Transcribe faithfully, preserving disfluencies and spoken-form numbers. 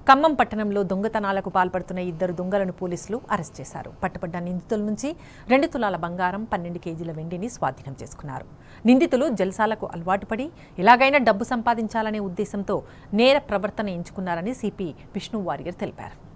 ఖమ్మం పట్టణంలో దొంగతనాలకు పాల్పడుతున్న ఇద్దరు దొంగలను పోలీసులు అరెస్ట్ చేశారు. పట్టుబడ్డ నిందితుల నుంచి రెండు తులాల బంగారం, పన్నెండు కేజీల వెండిని స్వాధీనం చేసుకున్నారు. నిందితులు జల్సాలకు అలవాటు పడి ఎలాగైనా డబ్బు సంపాదించాలనే ఉద్దేశంతో నేర ప్రవర్తన ఎంచుకున్నారని సిపి విష్ణు వారియర్ తెలిపారు.